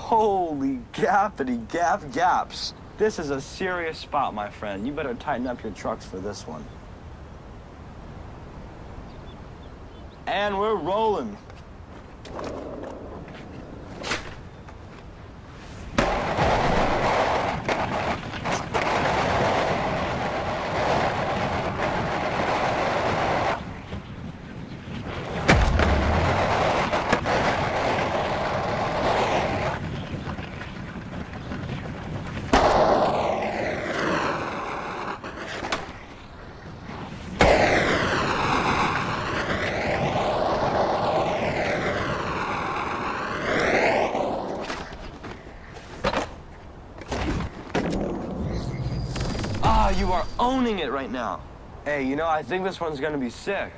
Holy gappity gaps. This is a serious spot, my friend. You better tighten up your trucks for this one. And we're rolling. You are owning it right now. Hey, you know, I think this one's gonna be sick.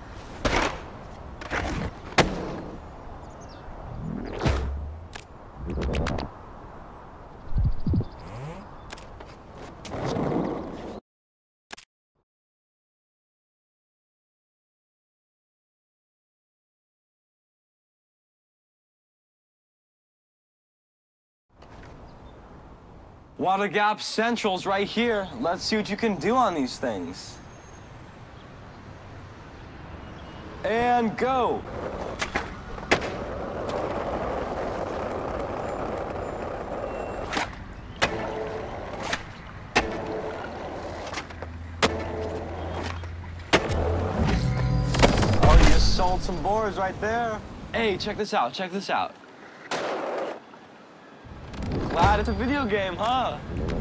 Water Gap Central's right here. Let's see what you can do on these things. And go. Oh, you just sold some boards right there. Hey, check this out, check this out. Glad it's a video game, huh?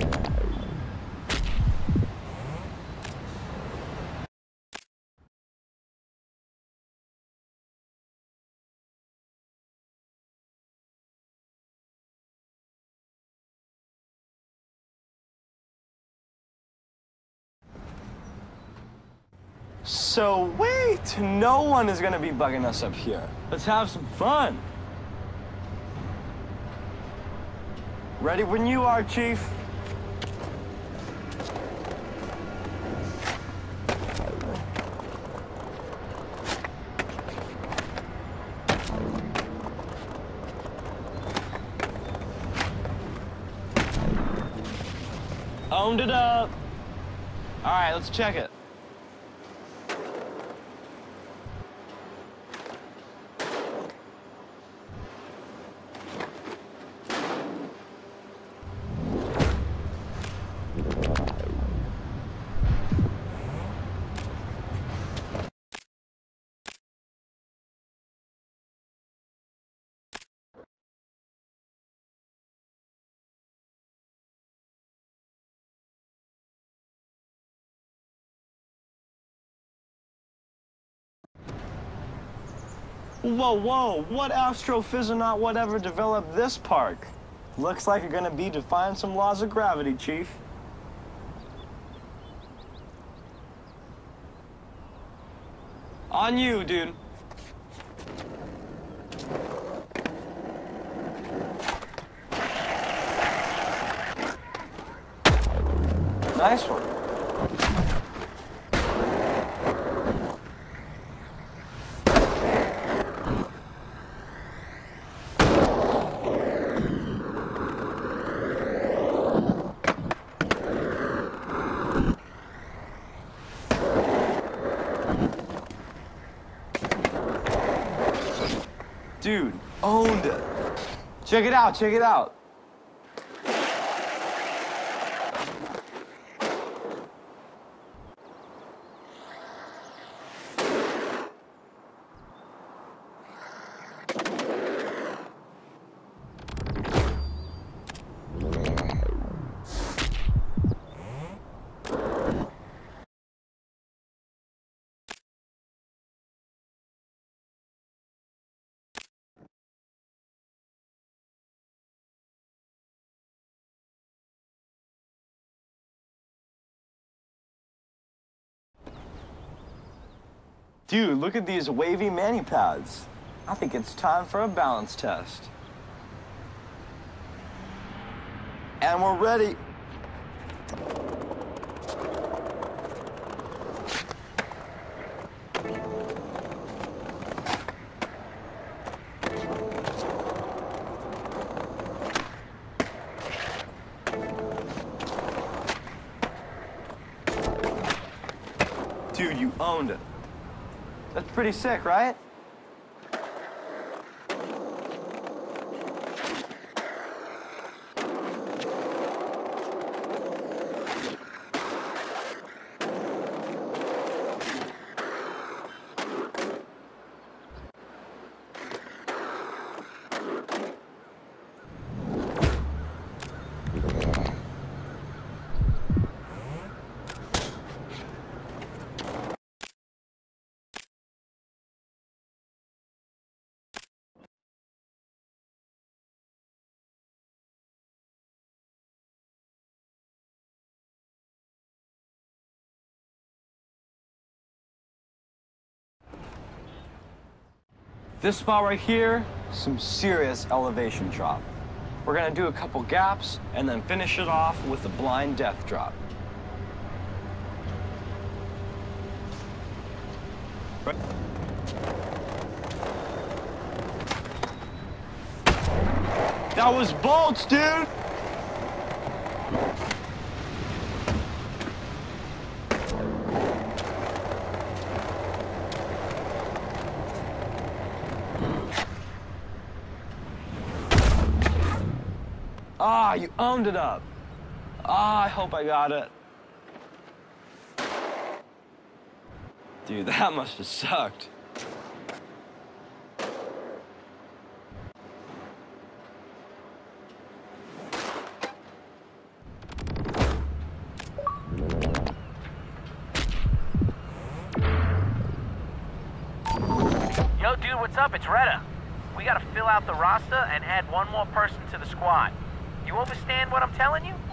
So wait, no one is gonna be bugging us up here. Let's have some fun. Ready when you are, Chief. Owned it up. All right, let's check it. Whoa, whoa, what astrophysionaut whatever developed this park? Looks like you're gonna be defying some laws of gravity, Chief. On you, dude. Nice one. Dude, owned it. Check it out, check it out. Dude, look at these wavy mani pads. I think it's time for a balance test. And we're ready. owned it. That's pretty sick, right? This spot right here, some serious elevation drop. We're gonna do a couple gaps and then finish it off with a blind death drop. Right. That was bolts, dude! Ah, you owned it up. Ah, I hope I got it. Dude, that must have sucked. Yo, dude, what's up? It's Retta. We gotta fill out the roster and add one more person to the squad. You understand what I'm telling you?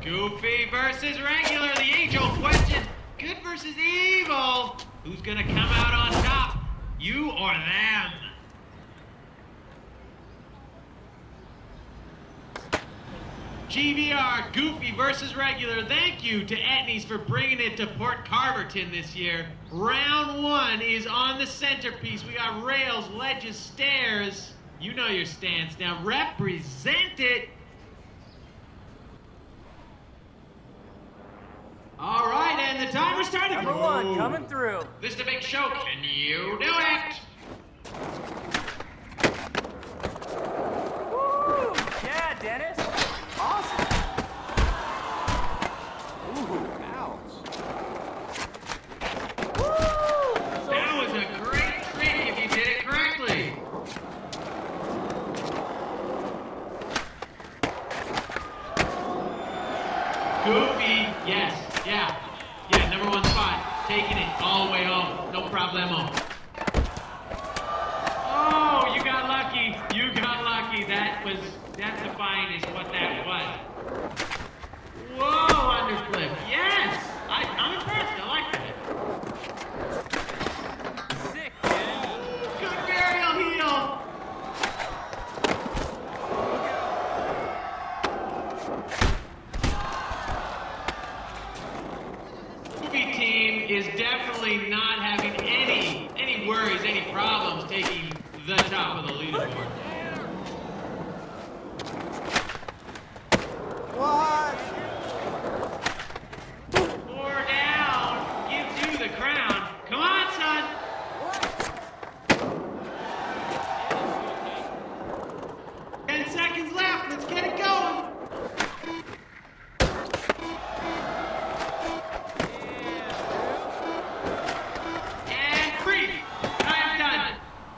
Goofy versus regular, the age-old question. Good versus evil. Who's gonna come out on top? You or them? GVR, Goofy versus regular. Thank you to Etnies for bringing it to Port Carverton this year. Round 1 is on the centerpiece. We got rails, ledges, stairs. You know your stance. Now represent it. All right, and the timer started. Number 1 coming through. This is the big show. Can you do it? Woo! Yeah, Dennis. Awesome. Ooh, ouch. Woo! That was a great trick if you did it correctly. Goofy, yes, yeah, number 1 spot. Taking it all the way home, no problemo. Oh, you got lucky. That's defined is what that was. Whoa, underflip, yes! I'm impressed, I like that. Sick, Dennis. Good burial heel. Goofy team is definitely not having any worries, any problems taking the top of the leaderboard. What? 4 down gives you the crown. Come on, son. 10 seconds left. Let's get it going. And free. Time's done.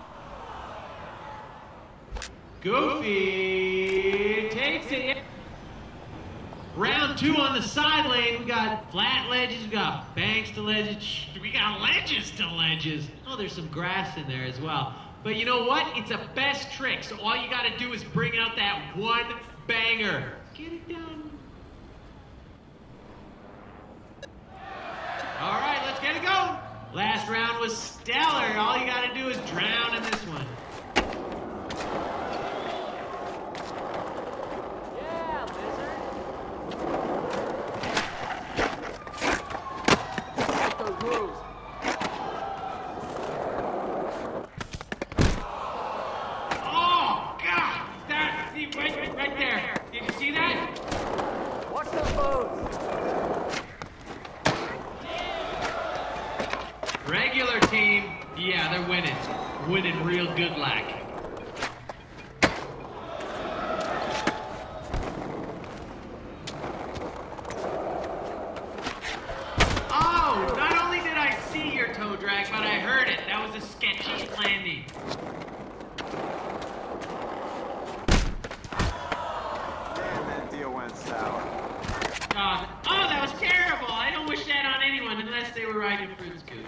Goofy takes it. Round 2 on the side lane. We got flat ledges, we got banks to ledges, we got ledges to ledges. Oh, there's some grass in there as well. But you know what? It's a best trick, so all you gotta do is bring out that one banger. Get it done. All right, let's get it going. Last round was stellar. All you gotta do is drown in this one. Yeah, lizard. Get those moves. Oh, God! Right there. Did you see that? Watch those moves. Regular team, yeah, they're winning. Winning real good like. Oh, not only did I see your toe drag, but I heard it. That was a sketchy landing. Damn, that deal went sour. Oh, that was terrible. I don't wish that on anyone unless they were riding fruit scoop.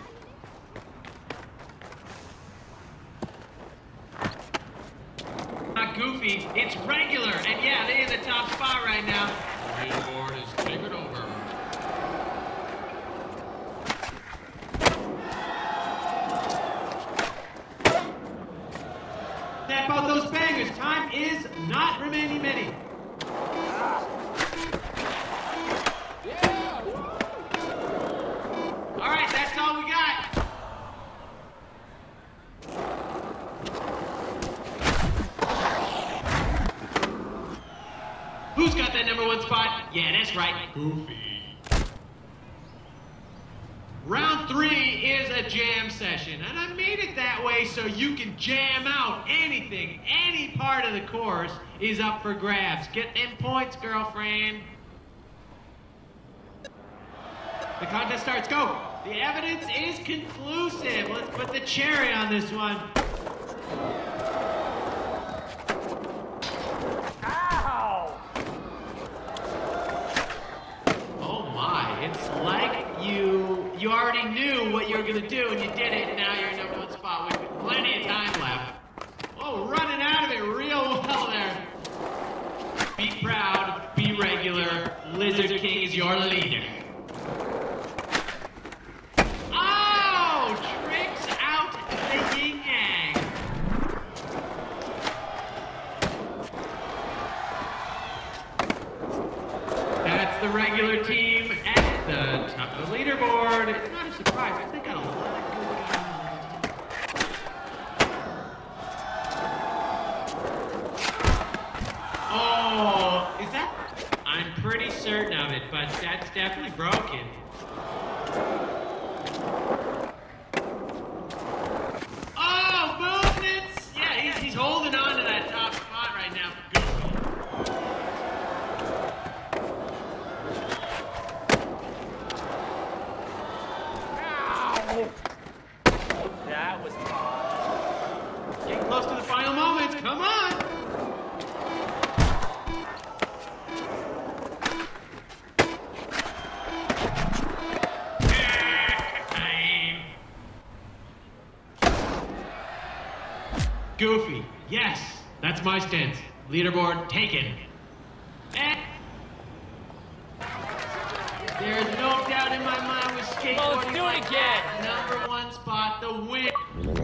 Not Goofy, it's regular, and yeah, they're in the top spot right now. Leaderboard is taking over. Step out those bangers. Time is not remaining many. All right, that's all we got. Who's got that number 1 spot? Yeah, that's right, Goofy. Round 3 is a jam session, and I made it that way so you can jam out anything, any part of the course is up for grabs. Get them points, girlfriend. The contest starts, go. The evidence is conclusive. Let's put the cherry on this one. Ow! Oh my, it's like you already knew what you were gonna do and you did it, and now you're in number 1 spot with plenty of time left. Oh, running out of it real well there. Be proud, be regular, Lizard King is your leader. Oh! Tricks out the yin-yang. That's the regular team at the top of the leaderboard. It's not a surprise. They got a lot of good guys on the team. Oh, is that? I'm pretty certain of it, but that's definitely broken. Oh, movements! Yeah, he's holding on to that top spot right now. Goofy. That was fun. Getting close to the final moments. Come on! Goofy. Yes, that's my stance. Leaderboard taken. And there's no doubt in my mind with skateboarding. Oh, let's do it like again. that, number one spot, the win.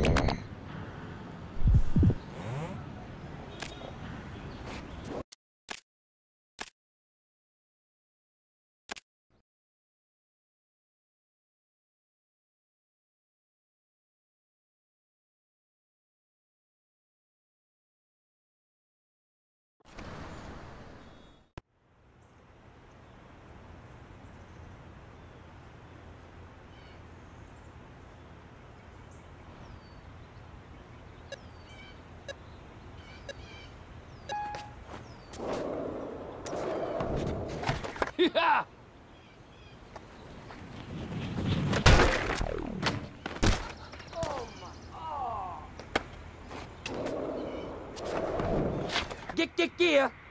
Yeah! Get gear!